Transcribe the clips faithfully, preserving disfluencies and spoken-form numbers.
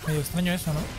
Medio extraño eso, ¿no?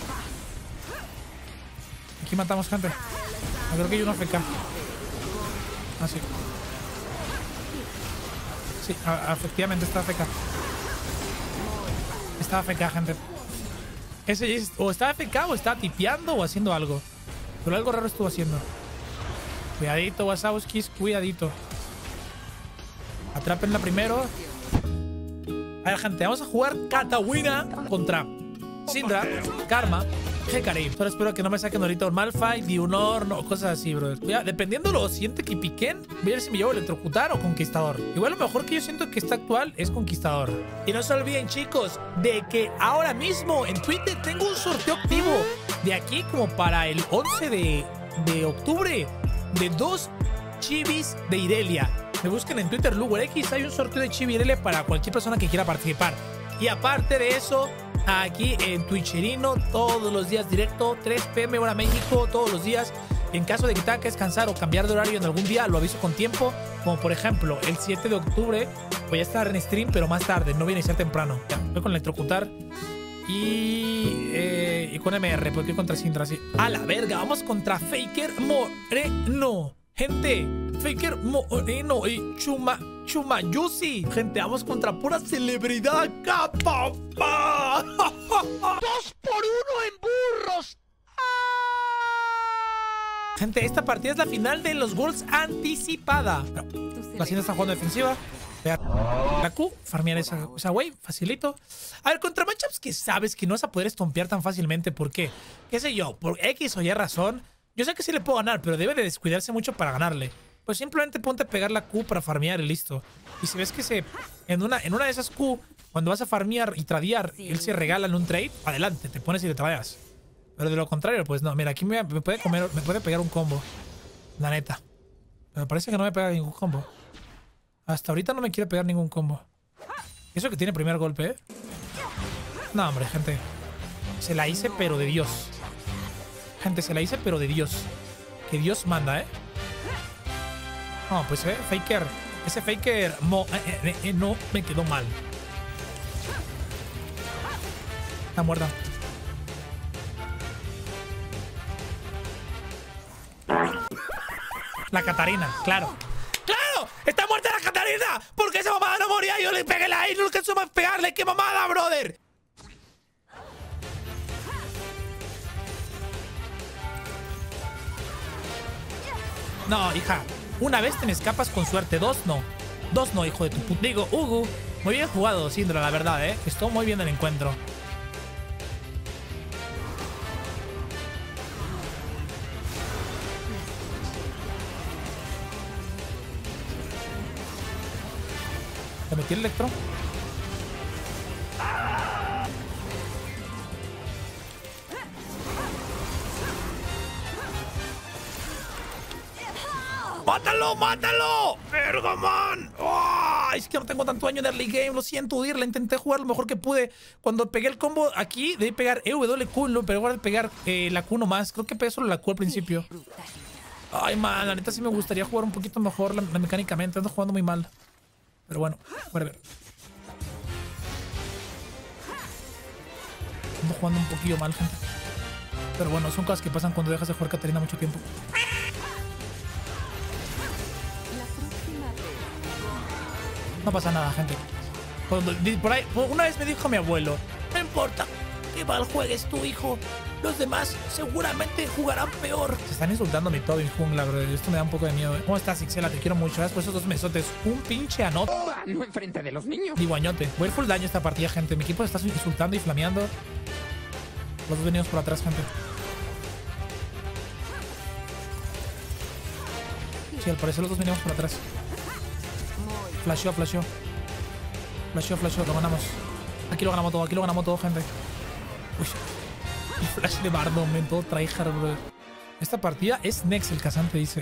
Aquí matamos gente. Yo creo que hay uno A F K. Ah, sí. Sí, a, efectivamente está A F K. Está A F K, gente. Ese es, o está A F K o está tipeando o haciendo algo. Pero algo raro estuvo haciendo. Cuidadito, Wazowskis, cuidadito. Atrápenla primero. A ver, gente, vamos a jugar Katawina contra Syndra, Karma, Hecarim. Solo espero que no me saquen ahorita un Malphite, Diunor, no, cosas así, brother. Ya, dependiendo de lo siguiente que piquen, voy a ver si me llevo Electrocutar o Conquistador. Igual lo mejor que yo siento que está actual es Conquistador. Y no se olviden, chicos, de que ahora mismo en Twitter tengo un sorteo activo. De aquí como para el once de, de octubre, de dos chivis de Irelia. Me busquen en Twitter, LugerX. Hay un sorteo de chibi Irelia para cualquier persona que quiera participar. Y aparte de eso, aquí en Twitcherino, todos los días directo, tres P M hora México, todos los días. En caso de que tenga que descansar o cambiar de horario en algún día, lo aviso con tiempo. Como por ejemplo, el siete de octubre voy a estar en stream, pero más tarde, no voy a iniciar temprano. Ya, voy con Electrocutar y, eh, y con M R, porque contra Syndra, sí. A la verga, vamos contra Faker Moreno. Gente, Faker Moreno y Chuma, Chuma Yusi. Gente, vamos contra pura celebridad, capa. ¡Dos por uno en burros! Gente, esta partida es la final de los Worlds anticipada. No, la Syndra está jugando defensiva. La Q, farmear esa, esa wave, facilito. A ver, contra matchups que sabes que no vas a poder estompear tan fácilmente. ¿Por qué? ¿Qué sé yo? Por X o Y razón. Yo sé que sí le puedo ganar, pero debe de descuidarse mucho para ganarle. Pues simplemente ponte a pegar la Q para farmear y listo. Y si ves que se en una, en una de esas Q, cuando vas a farmear y tradear, sí, él se regala en un trade, adelante, te pones y te tradeas. Pero de lo contrario, pues no. Mira, aquí me, me puede comer, me puede pegar un combo. La neta. Pero parece que no me pega ningún combo. Hasta ahorita no me quiere pegar ningún combo. Eso que tiene primer golpe, ¿eh? No, hombre, gente. Se la hice, pero de Dios. Gente, se la hice, pero de Dios. Que Dios manda, ¿eh? No, pues, ¿eh? Faker. Ese Faker mo, eh, eh, eh, no me quedó mal. Está muerta. La Catarina, claro. ¡Claro! ¡Está muerta la Catarina! Porque esa mamada no moría. Yo le pegué la I, no alcanzó más pegarle. ¡Qué mamada, brother! No, hija. Una vez te me escapas con suerte. Dos no. Dos no, hijo de tu puta. Digo, Ugu. Muy bien jugado, Syndra, la verdad, ¿eh? Estuvo muy bien el encuentro. ¿Le metí el electro? ¡Mátalo, mátalo! ¡Vergamon! ¡Oh! Es que no tengo tanto daño en early game. Lo siento, Udir. La intenté jugar lo mejor que pude. Cuando pegué el combo aquí, debí pegar E W Q. Lo pegué de pegar eh, la Q nomás. Creo que pegué solo la Q al principio. Ay, man. La neta sí me gustaría jugar un poquito mejor la, la mecánicamente. Ando jugando muy mal. Pero bueno, whatever. Ando jugando un poquillo mal, gente. Pero bueno, son cosas que pasan cuando dejas de jugar Katarina mucho tiempo. No pasa nada, gente. Cuando, por ahí, una vez me dijo mi abuelo: no importa que mal juegues tu hijo, los demás seguramente jugarán peor. Se están insultando mi todo en jungla, bro. Esto me da un poco de miedo, ¿eh? ¿Cómo estás, Ixela? Te quiero mucho. Gracias por esos dos mesotes. Un pinche anote. No enfrente de los niños. Y guañote. Voy a ir full daño esta partida, gente. Mi equipo está insultando y flameando. Los dos venimos por atrás, gente. Sí, al parecer los dos venimos por atrás. Flasheó, flasheó. Flasheó, flasheó. Lo ganamos. Aquí lo ganamos todo, aquí lo ganamos todo, gente. Uy. El flash de Bardo, men. Todo tryhard, bro. Esta partida es Nex el cazante, dice.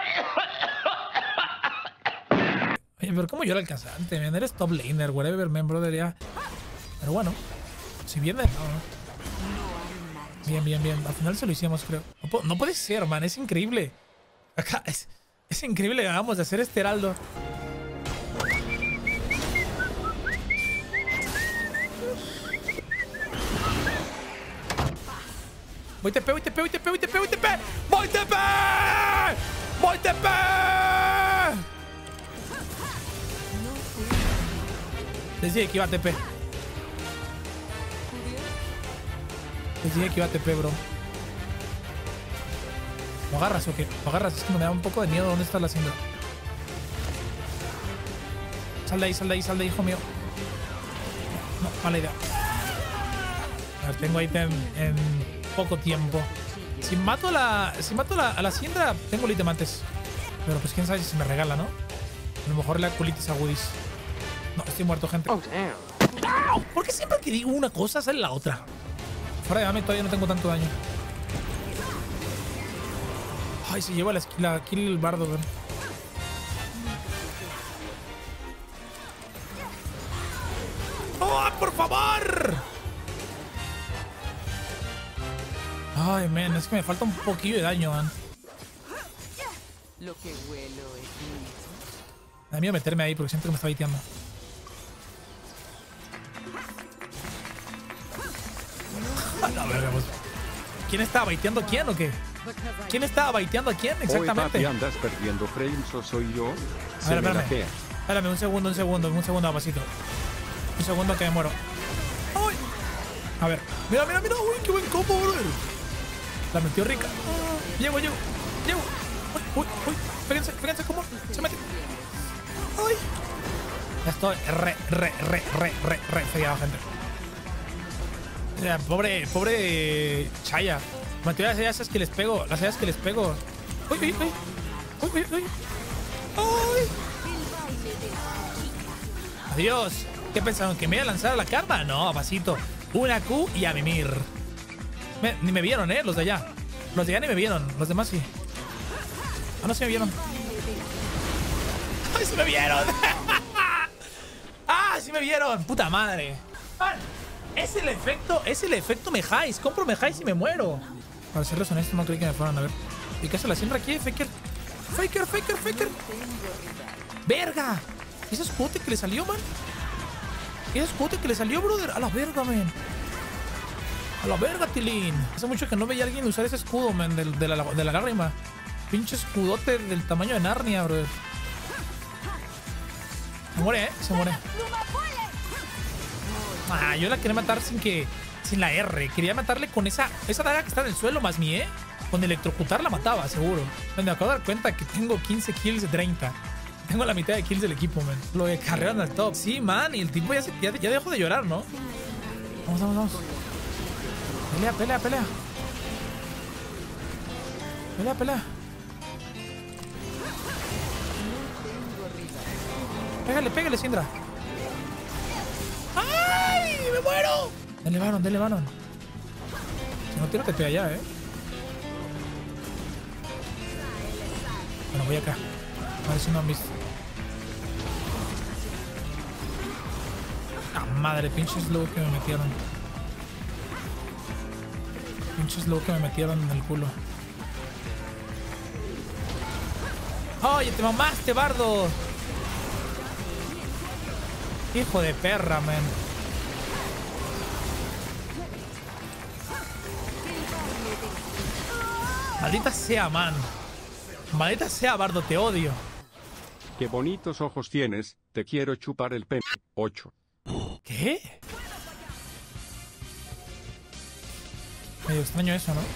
Oye, pero ¿cómo llora el cazante, man? Eres top laner, whatever, man, brother, ya. Pero bueno. Si viene... No. Bien, bien, bien. Al final se lo hicimos, creo. No, pu no puede ser, man. Es increíble. Acá es... Es increíble que hagamos de hacer este heraldo. Voy T P, voy T P, voy T P, voy T P, voy T P. ¡Voy T P! ¡Voy T P! Decía que iba a T P. Decía que iba a T P, bro. ¿Lo agarras o qué? ¿Lo agarras? Es que me da un poco de miedo. ¿Dónde está la Syndra? Sal de ahí, sal de ahí, sal de ahí, hijo mío. No, mala idea. A ver, tengo ítem en poco tiempo. Si mato a la, si mato a la, a la Syndra, tengo el ítem antes. Pero pues quién sabe si se me regala, ¿no? A lo mejor la culitis agudis. No, estoy muerto, gente. Oh, damn. ¿Por qué siempre que digo una cosa sale la otra? Fuera de dame, todavía no tengo tanto daño. Ay, se lleva la, la kill el bardo, güey. ¡Oh, por favor! Ay, man, es que me falta un poquillo de daño, man. Lo que huelo es Me da miedo meterme ahí porque siento que me está baiteando. A la verga, pues. ¿Quién estaba baiteando a quién o qué? ¿Quién estaba baiteando a quién exactamente? Oye, papi, ¿andas perdiendo frames o soy yo? A Se ver, me espérame. latea. Espérame, un segundo, un segundo, un segundo, papacito. Un segundo que me muero. ¡Ay! A ver. Mira, mira, mira. Uy, qué buen combo, brother. La metió rica. Llego, llego, llego. Uy, uy, uy. Fíjense, fíjense cómo se mete. ¡Ay! Ya estoy re, re, re, re, re, re fregado, gente. Mira, pobre, pobre Chaya. Metió las ellas que les pego. Las ellas que les pego. Uy, uy, uy. Uy, uy, uy. ¡Ay! Adiós. ¿Qué pensaron? ¿Que me iba a lanzar a la Karma? No, pasito. Una Q y a mimir. Me, ni me vieron, ¿eh? Los de allá. Los de allá ni me vieron. Los demás sí. Ah, no, sí me vieron. ¡Ay, sí me vieron! ¡Ah, sí me vieron! ¡Puta madre! Man, es el efecto, es el efecto Mejáis. Compro Mejáis y me muero. Para serles honesto, no creí que me fueran a ver. ¿Y qué hace la Syndra aquí, Faker? ¡Faker, Faker, Faker! ¡Verga! ¿Ese escudote que le salió, man? ¿Ese escudote que le salió, brother? A la verga, man. A la verga, Tilín. Hace mucho que no veía a alguien usar ese escudo, man, de, de, la, de la Garrima. Pinche escudote del tamaño de Narnia, brother. Se muere, ¿eh? Se muere. Ah, yo la quería matar sin que... Sin la R. Quería matarle con esa... Esa daga que está en el suelo, más mi, ¿eh? Con electrocutar la mataba, seguro. Me acabo de dar cuenta que tengo quince kills de treinta. Tengo la mitad de kills del equipo, man. Lo de carreran al top. Sí, man. Y el tipo ya, se, ya, ya dejó de llorar, ¿no? Vamos, vamos, vamos. Pelea, pelea, pelea. Pelea, pelea. Pégale, pégale, Syndra. ¡Ay! ¡Me muero! Dale, Baron, dale, Baron. Si no tiro, te pega allá, ¿eh? Bueno, voy acá. A ver si no han visto. Ah, madre, pinche slow que me metieron. Pinche slow que me metieron en el culo. ¡Oye, te mamaste, bardo! Hijo de perra, man. Maldita sea, man. Maldita sea, bardo, te odio. Qué bonitos ojos tienes, te quiero chupar el pene. ocho. ¿Qué? Medio extraño eso, ¿no?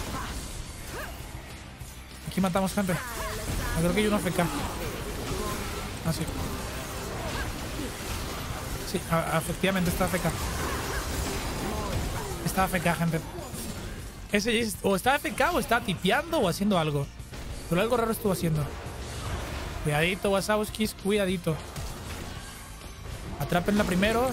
Aquí matamos gente. Ah, creo que hay uno A F K. Ah, sí. Sí, a, efectivamente está A F K. Está A F K, gente. Ese es, o está A F K o está tipeando o haciendo algo. Pero algo raro estuvo haciendo. Cuidadito, Wazowskis, cuidadito. Atrápenla primero.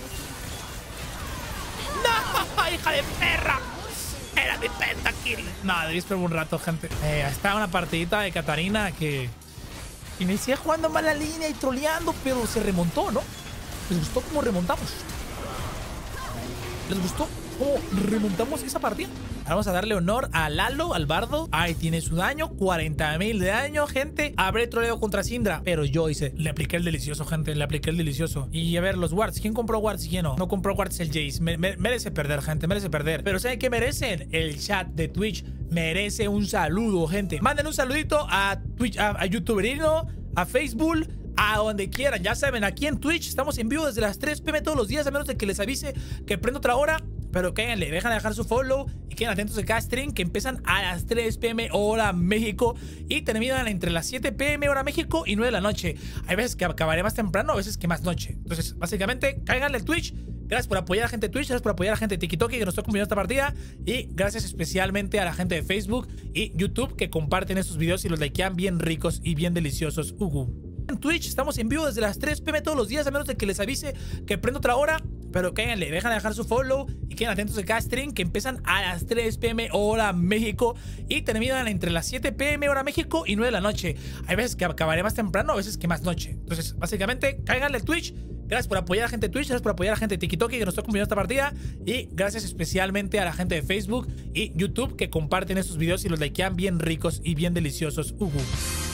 ¡No! ¡Hija de perra! ¡Era mi pentakill! No, debí esperar un rato, gente. Eh, está una partidita de Katarina que... Inicié jugando mal la línea y troleando, pero se remontó, ¿no? ¿Les gustó cómo remontamos? ¿Les gustó? cómo remontamos esa partida. Ahora vamos a darle honor a Lalo, al bardo. Ahí tiene su daño, cuarenta mil de daño, gente. Habré troleado contra Syndra, pero yo hice, le apliqué el delicioso, gente, le apliqué el delicioso. Y a ver, los wards, ¿quién compró wards y quién no? No compró wards el Jace, me, me, merece perder, gente, merece perder. Pero ¿saben qué merecen? El chat de Twitch merece un saludo, gente. Manden un saludito a Twitch, a, a YouTuberino, a Facebook, a donde quieran. Ya saben, aquí en Twitch estamos en vivo desde las tres p m todos los días, a menos de que les avise que prendo otra hora. Pero cáiganle, dejan de dejar su follow y queden atentos de cada stream que empiezan a las tres p m hora México y terminan entre las siete p m hora México y nueve de la noche. Hay veces que acabaré más temprano, a veces que más noche. Entonces, básicamente, cáiganle al Twitch. Gracias por apoyar a la gente de Twitch, gracias por apoyar a la gente de TikTok que nos está acompañando esta partida. Y gracias especialmente a la gente de Facebook y YouTube que comparten estos videos y los likean bien ricos y bien deliciosos. Uhu. En Twitch estamos en vivo desde las tres p m todos los días, a menos de que les avise que prendo otra hora. Pero cáiganle, dejan de dejar su follow y queden atentos de cada stream que empiezan a las tres p m hora México y terminan entre las siete p m hora México y nueve de la noche. Hay veces que acabaré más temprano, a veces que más noche. Entonces, básicamente, cáiganle al Twitch. Gracias por apoyar a la gente de Twitch, gracias por apoyar a la gente de TikTok que nos está acompañando esta partida. Y gracias especialmente a la gente de Facebook y YouTube que comparten estos videos y los likean bien ricos y bien deliciosos. Uhu.